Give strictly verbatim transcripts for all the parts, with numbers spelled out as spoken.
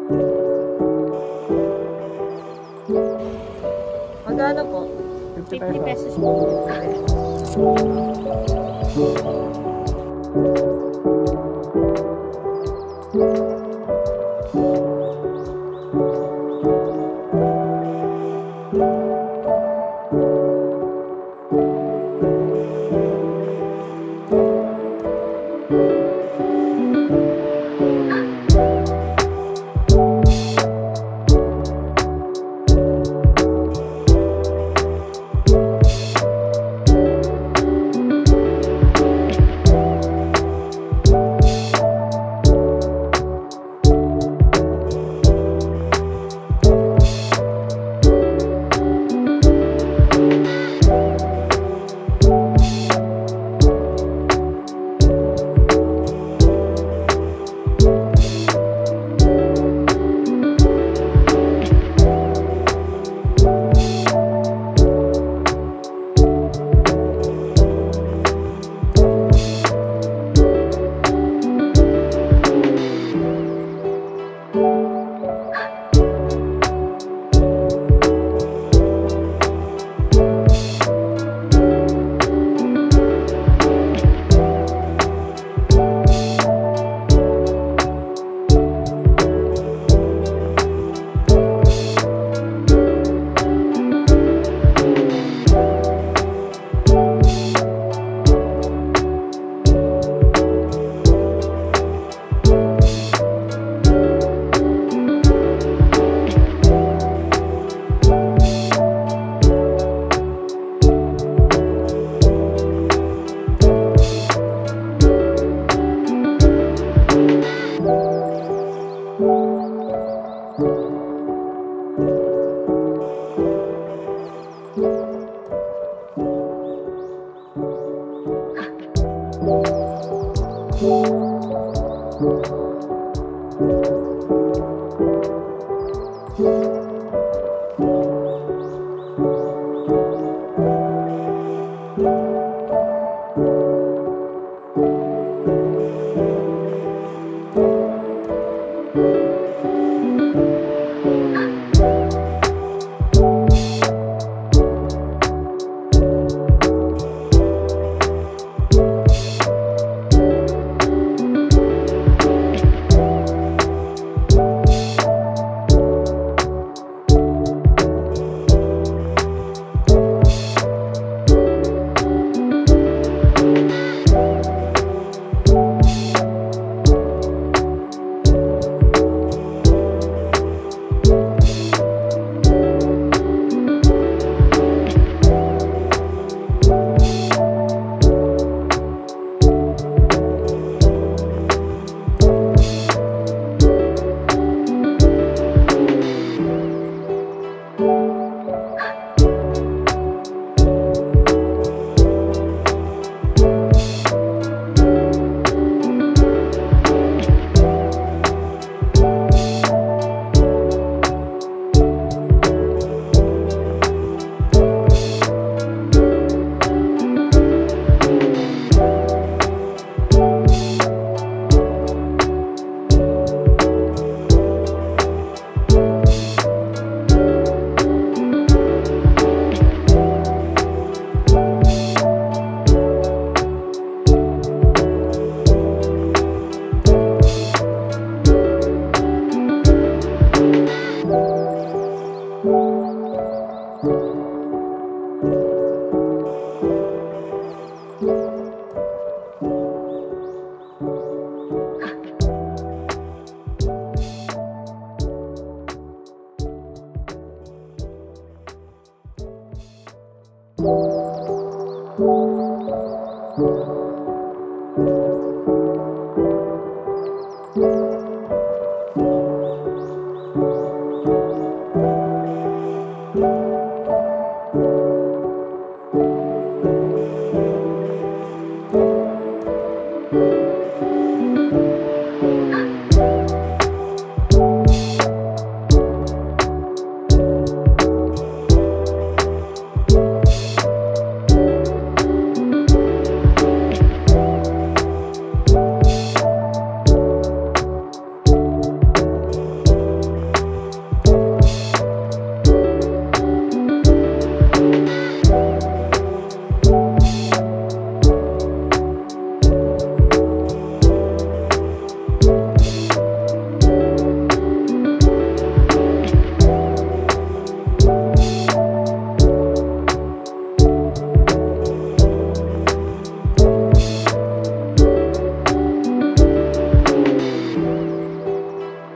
Magkano po? fifty fifty pesos. pesos po.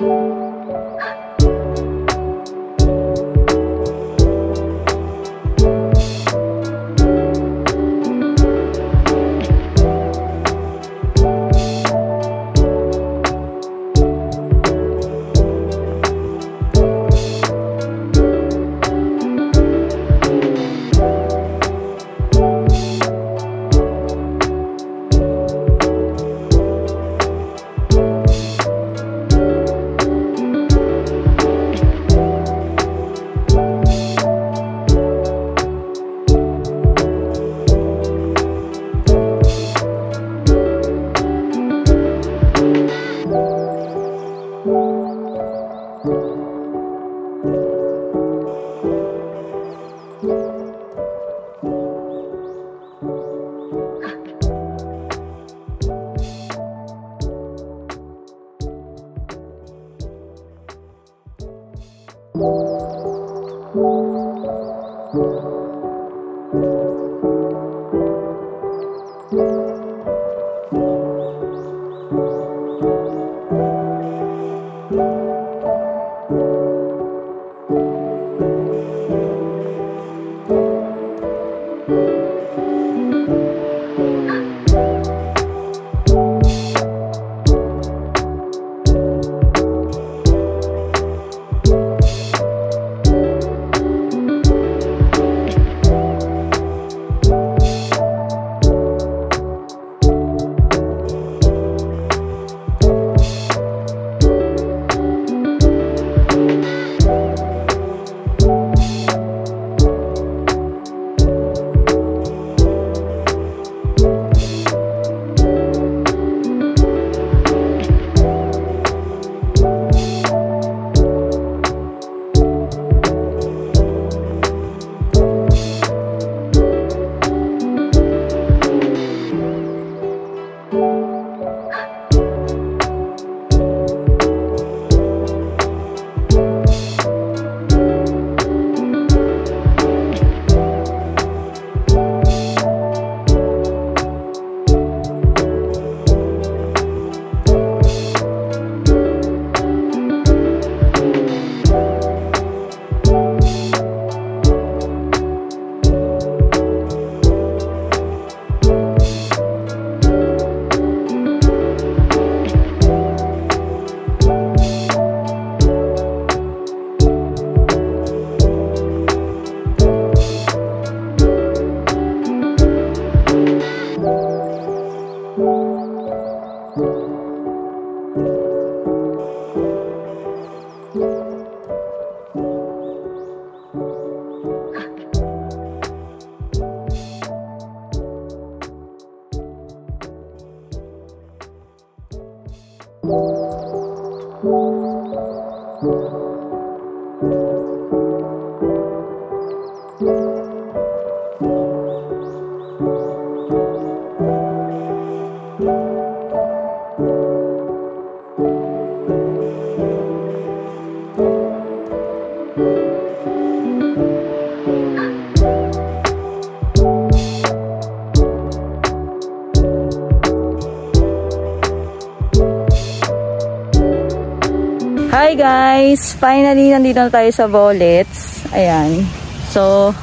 Hi guys! Finally, nandito na tayo sa Bolets. Ayan. So,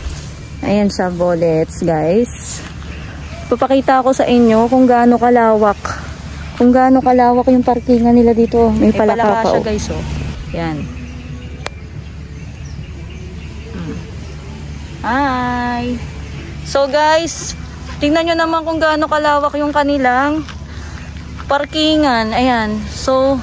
ayan sa Bolets, guys. Papakita ko sa inyo kung gaano kalawak. Kung gaano kalawak yung parkingan nila dito. May, May palaka pa, oh. Guys, oh. Ayan. Hi! So guys, tingnan nyo naman kung gaano kalawak yung kanilang parkingan. Ayan. So,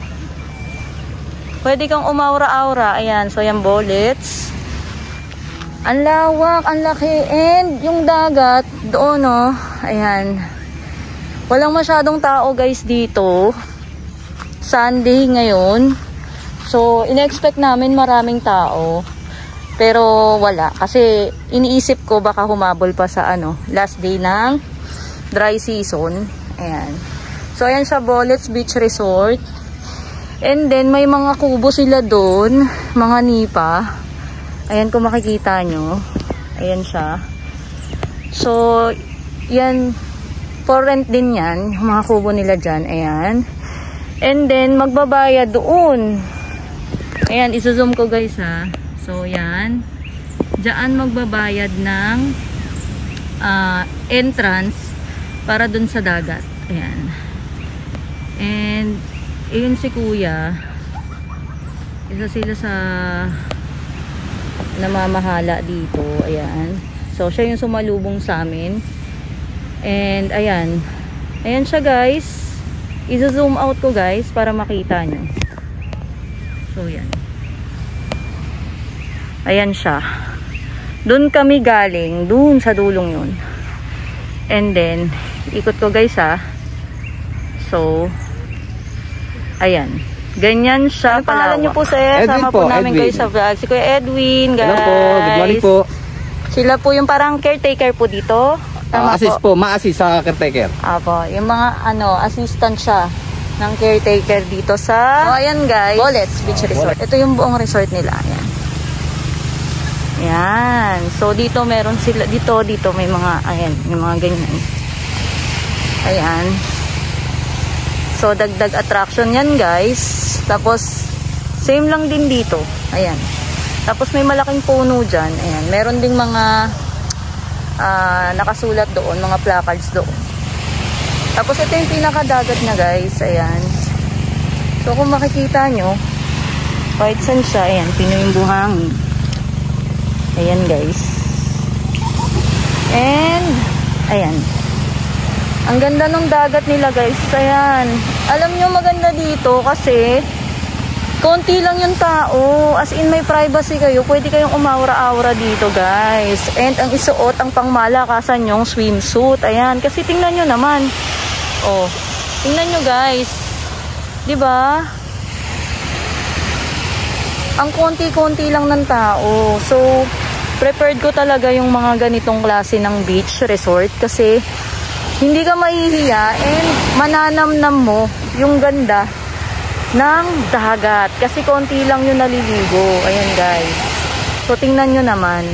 pwede kang umaura-aura. Ayan. So, yan Bolets. Ang lawak, ang laki. And yung dagat, doon, oh. Ayan. Walang masyadong tao, guys, dito. Sunday ngayon. So, in-expect namin maraming tao. Pero, wala. Kasi, iniisip ko baka humabol pa sa, ano, last day ng dry season. Ayan. So, ayan sa Bolets Beach Resort. And then, may mga kubo sila doon. Mga nipa. Ayan, kung makikita nyo. Ayan siya. So, yan. For rent din yan. Yung mga kubo nila dyan. Ayan. And then, magbabayad doon. Ayan, iso-zoom ko guys ha. So, yan. Diyan magbabayad ng uh, entrance para dun sa dagat. Ayan. And, yun si kuya. Isa sila sa namamahala dito. Ayan. So, siya yung sumalubong sa amin. And, ayan. Ayan siya guys. Izo-zoom out ko guys para makita nyo. So, yan. Ayan siya. Doon kami galing. Doon sa dulong yun. And then, ikot ko guys ha. So, ayan. Ganyan siya. Ano pangalan nyo po sir? Edwin Sama po, po namin Edwin. kayo sa vlog. Si Kuya Edwin guys. Hello po, good morning po. Sila po yung parang caretaker po dito. Tama Uh, assist po, ma-assist sa caretaker. Apo, yung mga ano, assistant siya ng caretaker dito sa so, ayan guys, Bullets Beach Resort. Ito yung buong resort nila. Ayan. Ayan. So, dito meron sila, dito, dito may mga, ayan, yung mga ganyan. Ayan. So, dagdag attraction yan guys. Tapos, same lang din dito. Ayan. Tapos, may malaking puno dyan. Ayan. Meron ding mga uh, nakasulat doon, mga placards doon. Tapos, ito yung pinakadagat na guys. Ayan. So, kung makikita nyo, kahit saan siya, ayan, Pinoy yung buhangin. Ayan guys. And, ayan. Ang ganda ng dagat nila guys. Ayan. Alam nyo maganda dito kasi konti lang yung tao. As in may privacy kayo. Pwede kayong umaura-aura dito guys. And ang isuot ang pangmalakasan yung swimsuit. Ayan. Kasi tingnan nyo naman. Oh. Tingnan nyo guys. Diba? Ang konti-konti lang ng tao. So, prepared ko talaga yung mga ganitong klase ng beach resort kasi hindi ka mahihiya and mananamnam mo yung ganda ng dagat kasi konti lang yung naliligo. Ayan guys. So tingnan nyo naman.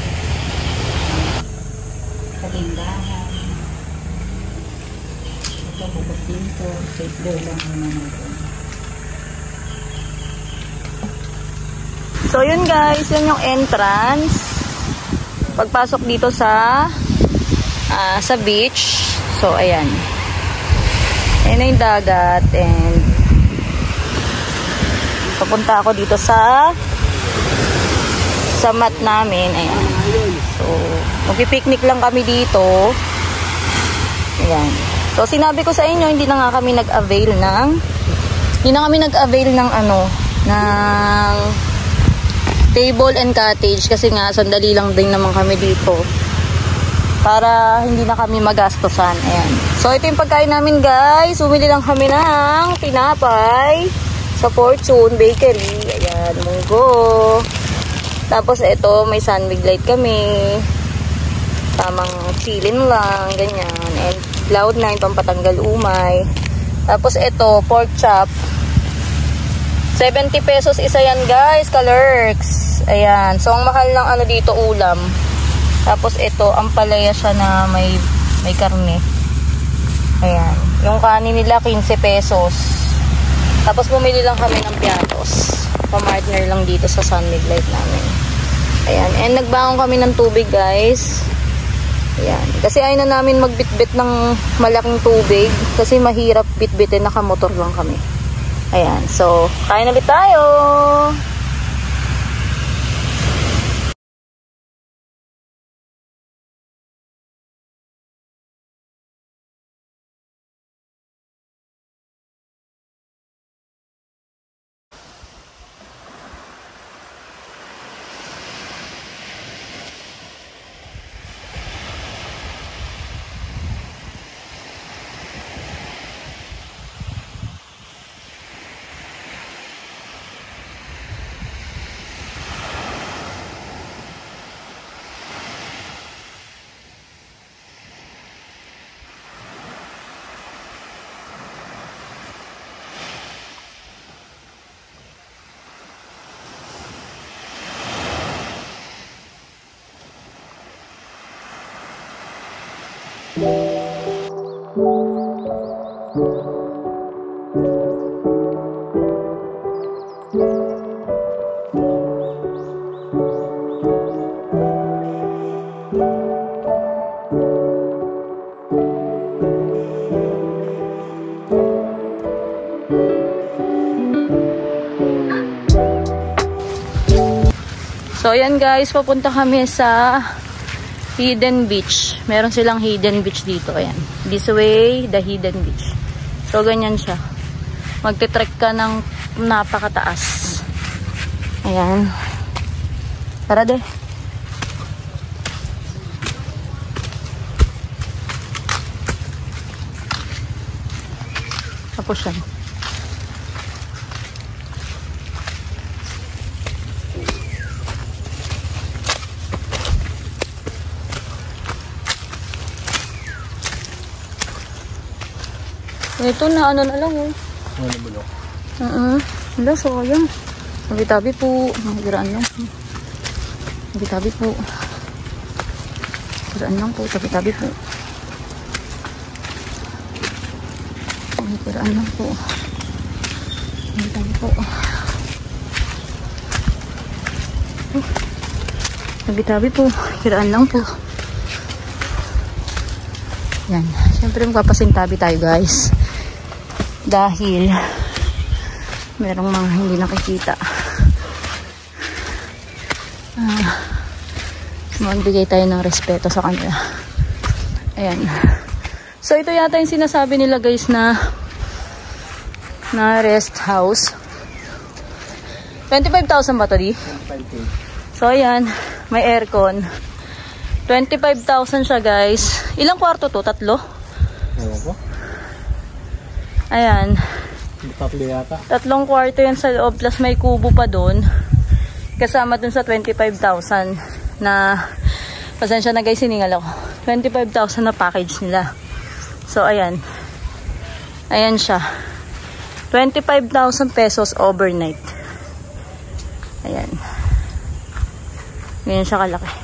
Kalindahan. Ito bukas dito. Safe day lang naman ito. So yun guys, yun yung entrance. Pagpasok dito sa uh, sa beach. So, ayan. Ayan na yung dagat. And, papunta ako dito sa sa mat namin. Ayan. So, magpipiknik lang kami dito. Ayan. So, sinabi ko sa inyo, hindi na nga kami nag-avail ng hindi na kami nag-avail ng ano, ng table and cottage. Kasi nga, sandali lang din naman kami dito. Para hindi na kami magastosan. Ayan. So, ito yung pagkain namin, guys. Bumili lang kami ng tinapay sa Fortune Bakery. Ayan, munggo. Tapos, ito, may sunwig light kami. Tamang chillin lang, ganyan. And Cloud nine, pampatanggal umay. Tapos, ito, pork chop. seventy pesos isa yan, guys. Kalurks. Ayan. So, ang mahal ng ano dito, ulam. Tapos ito, ampalaya siya na may may karne. Ayan. Yung kanin nila, quince pesos. Tapos bumili lang kami ng piatos. Pa-partner lang dito sa sunmig light namin. Ayan. And nagbangon kami ng tubig guys. Ayan. Kasi ayaw na namin magbitbit ng malaking tubig. Kasi mahirap bitbitin, nakamotor lang kami. Ayan. So, kain ulit tayo! So ayan guys, papunta kami sa Hidden Beach. Meron silang Hidden Beach dito. Ayan. This way, the Hidden Beach. So ganyan siya. Magte-trek ka ng napakataas. Ayan. Tara de. Tapos yan. Ito na, ano na lang oh. Ano bulok? Uh-uh. Wala, sayang. Tabi-tabi po. Magiraan lang. Tabi-tabi po. Magiraan lang po. Tabi-tabi po. Magiraan lang po. Tabi-tabi po. Tabi-tabi po. Magiraan lang po. Yan. Siyempre magpapasintabi tayo guys. Dahil merong mga hindi nakikita. Ah, magbigay tayo ng respeto sa kanila. Ayan. So ito yata yung sinasabi nila guys na na rest house. twenty-five thousand ba ito di? So ayan, may aircon. twenty-five thousand siya guys. Ilang kwarto to? Tatlo? Ewan ko. Ayan. Tatlo yata. Tatlong kwarto yan sa loob, plus may kubo pa doon. Kasama dun sa twenty-five thousand na, pasensya na guys, siningal ako. twenty-five thousand na package nila. So, ayan. Ayan siya. twenty-five thousand pesos overnight. Ayan. Ganyan siya kalaki.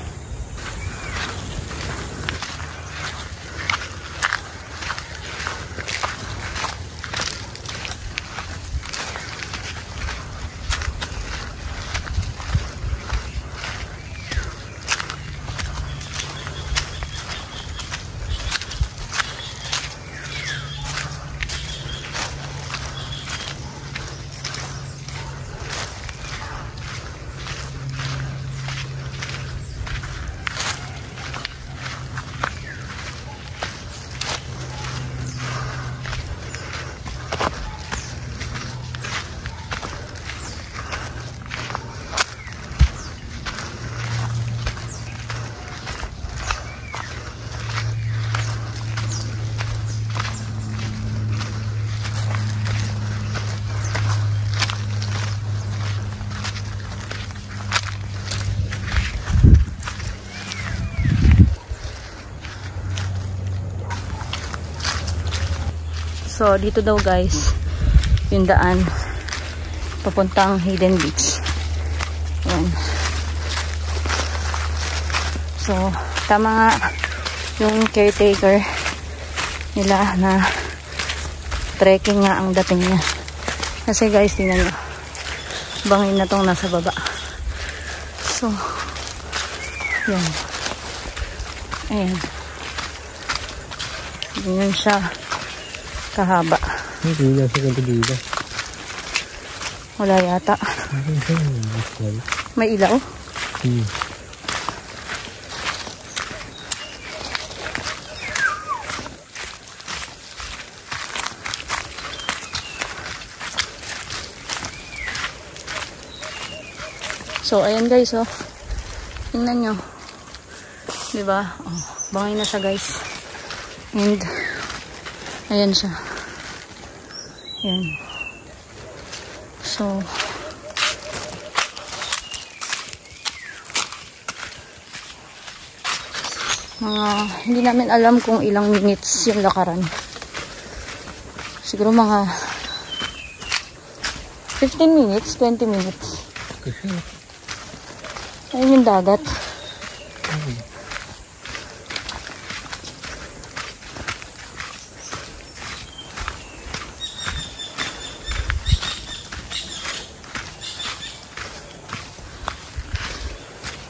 So, dito daw guys, yung daan papuntang Hidden Beach. Ayan. So, tama nga yung caretaker nila na trekking nga ang dating niya. Kasi guys, tingnan nyo. Bangin na tong nasa baba. So, yan. Ayan. Ganyan siya kahaba. Hindi na sa ganito dito. Wala yata. May ilaw? Hmm. So, ayan guys, oh. Tingnan nyo. Diba? Oh, bangay na siya guys. And, ayan siya. Ayan. So, mga, hindi namin alam kung ilang minutes yung lakaran. Siguro mga fifteen minutes, twenty minutes. Ayun yung dagat.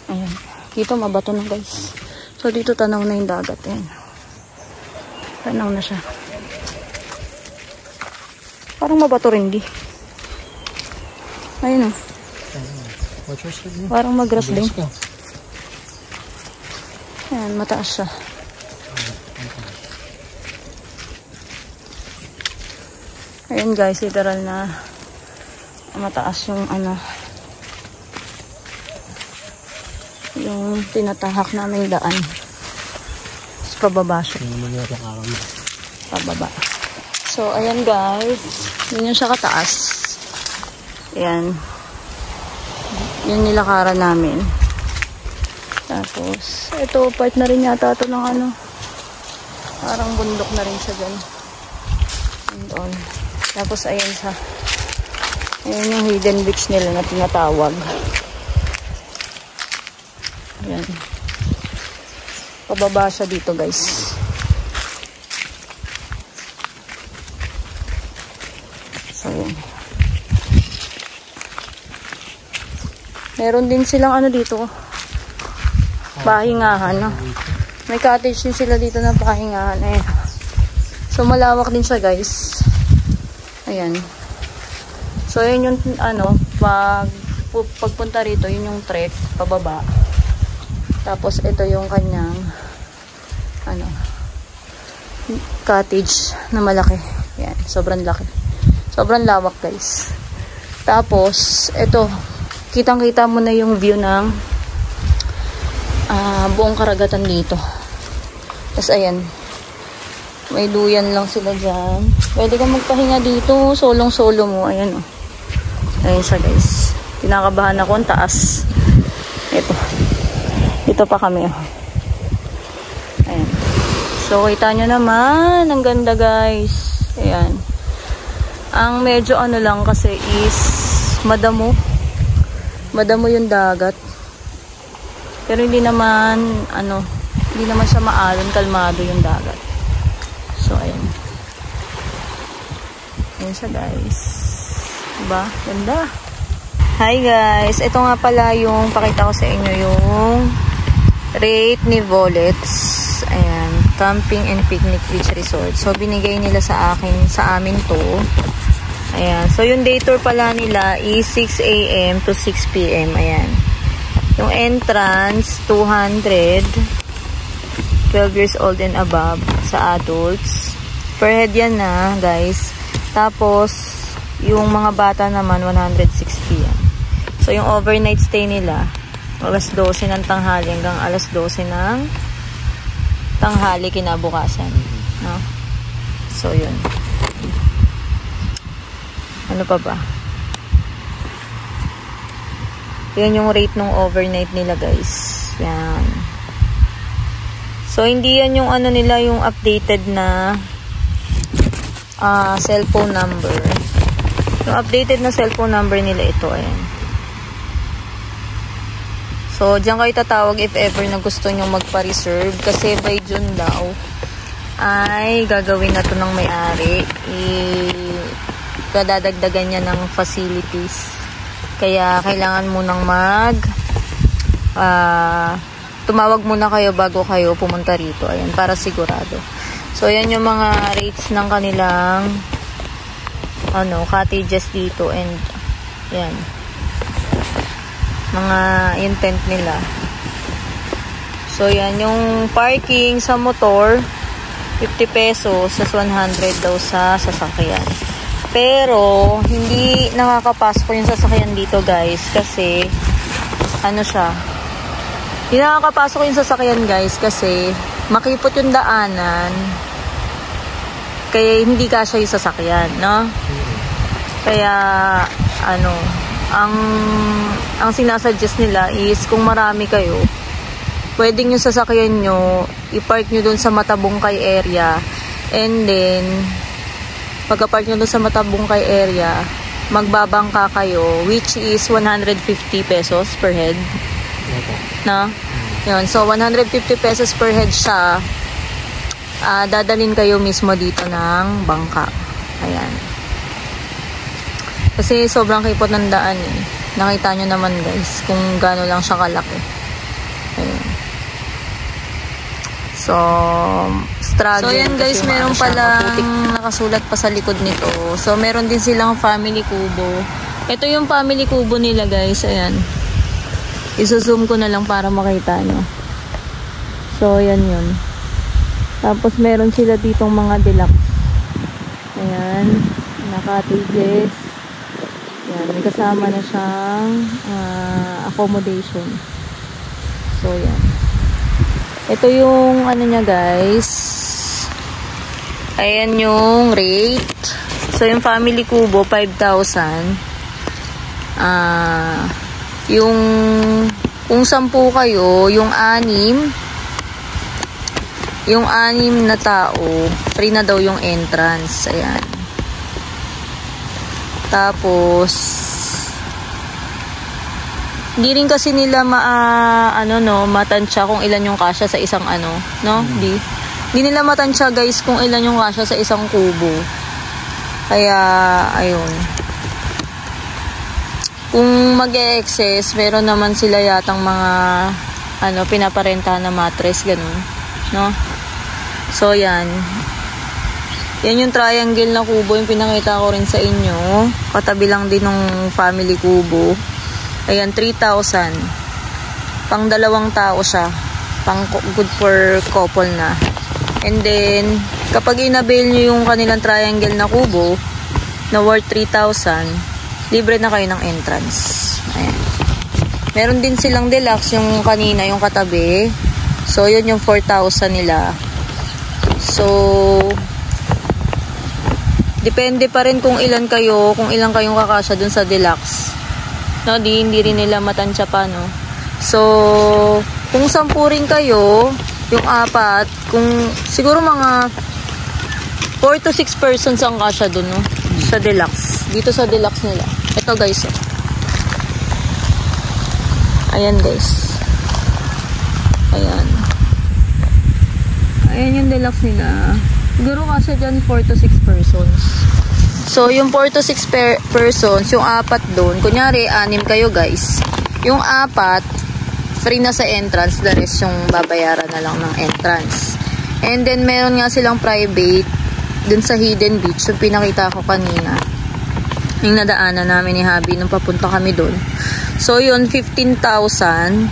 Ayan. Dito mabato na guys. So dito tanaw na yung dagat. Ayan. Tanaw na siya. Parang mabato rin di. Ayun o. Watch your step mo. Parang mag-grass din. Bilis ka. Ayan, mataas siya. Ayan guys, literal na mataas yung ano, yung tinatahak naming daan. Tapos pababa siya. Yung naman yung lakaran mo. Pababa. So, ayan guys. Yun yung siya kataas. Ayan. Yun nilakaran namin. Tapos, ito, part na rin yata ito ng ano. Parang bundok na rin siya dyan. And all. Tapos, ayan siya. Ayan yung hidden beach nila na tinatawag. Ayan. Pababa siya dito guys. So, ayan. Meron din silang ano dito. Pahingahan. No? May cottage din sila dito na pahingahan. Ayan. So, malawak din siya guys. Ayan. So, yun yung ano, pag pagpunta rito, yun yung trek, pababa. Tapos, ito yung kanyang ano, cottage na malaki. Ayan. Sobrang laki. Sobrang lawak guys. Tapos, ito, kitang-kita mo na yung view ng uh, buong karagatan dito. Tapos, ayan. May duyan lang sila dyan. Pwede kang magpahinga dito. Solong-solo mo. Ayan o. Oh. Ayan siya guys. Kinakabahan ako. Ang taas. Ito. Ito pa kami o. Oh. Ayan. So, kita nyo naman. Ang ganda guys. Ayan. Ang medyo ano lang kasi is madamo. Madamo yung dagat. Pero hindi naman ano, hindi naman siya maalon, kalmado yung dagat. So ayan. Ayan siya guys. Diba? Ganda. Hi guys. Ito nga pala yung pakita ko sa inyo yung rate ni Volets. Ayan. Camping and Picnic Beach Resort. So binigay nila sa akin, sa amin to. Ayan. So, yung day tour pala nila is six A M to six P M Ayan. Yung entrance, two hundred. twelve years old and above sa adults. Per head yan na, guys. Tapos, yung mga bata naman, one hundred sixty yan. So, yung overnight stay nila, alas dose ng tanghali hanggang alas dose ng tanghali kinabukasan. No? So, yun. Ano pa ba? Yan yung rate ng overnight nila guys. Yan. So, hindi yan yung ano nila, yung updated na uh, cellphone number. Yung updated na cellphone number nila ito. Ayan. So, diyan kayo tatawag if ever na gusto nyo magpa-reserve. Kasi by June daw ay gagawin na to ng may-ari. I- kadadagdagan niya ng facilities. Kaya kailangan munang mag uh, tumawag muna kayo bago kayo pumunta rito. Ayan, para sigurado. So, ayan yung mga rates ng kanilang ano, cottages dito and ayan. Mga yung tent nila. So, ayan yung parking sa motor fifty pesos sa one hundred daw sa sasakyan. Pero, hindi nakakapasok yung sasakyan dito, guys. Kasi, ano siya. Hindi nakakapasok yung sasakyan, guys. Kasi, makipot yung daanan. Kaya, hindi kasya yung sasakyan, no? Kaya, ano, ang, ang sinasuggest nila is, kung marami kayo, pwedeng yung sasakyan nyo, i-park nyo dun sa Matabungkay area. And then, pagka-park nyo doon sa Matabungkay area, magbabangka kayo, which is one hundred fifty pesos per head. No? Yun. So, one hundred fifty pesos per head siya. Uh, dadalhin kayo mismo dito ng bangka. Ayan. Kasi sobrang kipot ng daan eh. Nakita nyo naman guys, kung gaano lang siya kalaki. So, struggle. So, yan guys, meron palang nakasulat pa sa likod nito. So, meron din silang family kubo. Ito yung family kubo nila guys. Ayan. Iso-zoom ko na lang para makita nyo. So, yan yun. Tapos, meron sila ditong mga deluxe. Ayan. Naka-cottages. Ayan. May kasama na siyang uh, accommodation. So, yan. Ito yung ano niya guys. Ayan yung rate. So yung family kubo five thousand. Ah, uh, yung kung sampu kayo, yung anim yung anim na tao, free na daw yung entrance. Ayan. Tapos hindi rin kasi nila ma uh, ano no, matansya kung ilan yung kasya sa isang ano, no? Di. Hindi nila matansya guys kung ilan yung kasya sa isang kubo. Kaya ayun. Kung mag-e-excess, meron naman sila yatang mga ano, pinaparentahan na mattress ganun, no? So yan. Yan yung triangle na kubo, yung pinakita ko rin sa inyo. Katabi lang din ng family kubo. Ayan, three thousand. Pang dalawang tao siya. Pang good for couple na. And then, kapag inabail nyo yung kanilang triangle na kubo, na worth three thousand, libre na kayo ng entrance. Ayan. Meron din silang deluxe, yung kanina, yung katabi. So, yun yung four thousand nila. So, depende pa rin kung ilan kayo, kung ilan kayong kakasya dun sa deluxe. No, di, hindi rin nila matansya pa, no? So, kung sampu rin kayo, yung apat, kung siguro mga four to six persons ang kasya dun, no? Sa deluxe. Dito sa deluxe nila. Ito, guys, oh. Ayan, guys. Ayan. Ayan yung deluxe nila. Siguro kasya dyan four to six persons. So, yung four to six per persons, yung apat doon, kunyari, anim kayo guys. Yung apat, free na sa entrance, the rest yung babayaran na lang ng entrance. And then, meron nga silang private dun sa Hidden Beach, yung pinakita ko kanina. Yung nadaanan namin ni Habi nung papunta kami doon. So, yun, fifteen thousand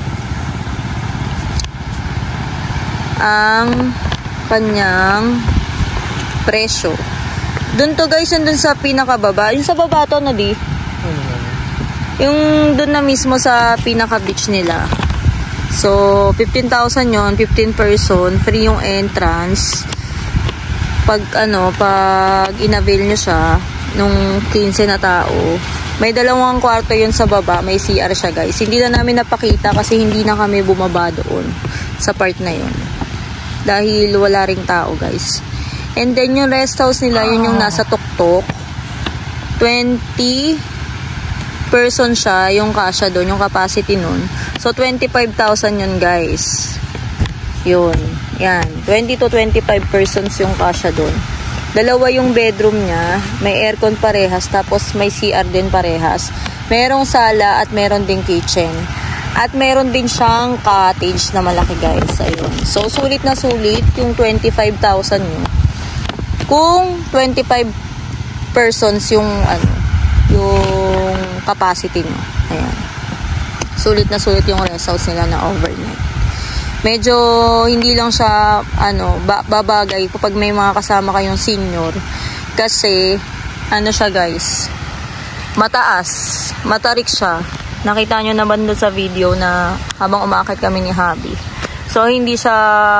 ang kanyang presyo. Doon to guys, yung dun sa pinakababa. Yung sa baba to, no di? Yung doon na mismo sa pinaka-beach nila. So, fifteen thousand yun. fifteen person. Free yung entrance. Pag ano, pag inavail nyo siya, nung fifteen na tao, may dalawang kwarto yun sa baba. May C R siya guys. Hindi na namin napakita kasi hindi na kami bumaba doon sa part na yun. Dahil wala ring tao guys. And then, yung rest house nila, yun yung nasa tuktok. twenty person siya, yung kasya doon, yung capacity nun. So, twenty-five thousand yun, guys. Yun. Yan. twenty to twenty-five persons yung kasya doon. Dalawa yung bedroom niya. May aircon parehas, tapos may C R din parehas. Merong sala at meron ding kitchen. At meron din siyang cottage na malaki, guys. Ayun. So, sulit na sulit yung twenty-five thousand yun. Kung twenty-five persons yung ano, yung capacity nyo. Ayan. Sulit na sulit yung rest house nila na overnight. Medyo hindi lang siya ano, ba babagay kapag may mga kasama kayong senior. Kasi ano siya guys, mataas, matarik siya. Nakita nyo naman doon sa video na habang umakit kami ni Habi. So hindi siya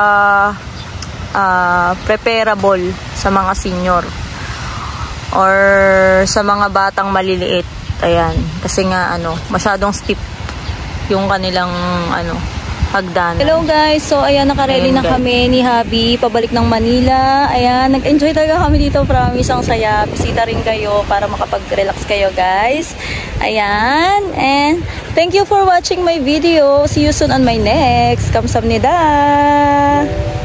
Uh, preparable sa mga senior or sa mga batang maliliit. Ayan, kasi nga ano, masyadong steep yung kanilang ano, hagdanan. Hello guys, so ayan, naka-ready na kami ni Habi pabalik ng Manila. Ayan, nag-enjoy talaga kami dito, promise, ang saya. Bisita rin kayo para makapag-relax kayo guys. Ayan, and thank you for watching my video. See you soon on my next. Kamsahamnida.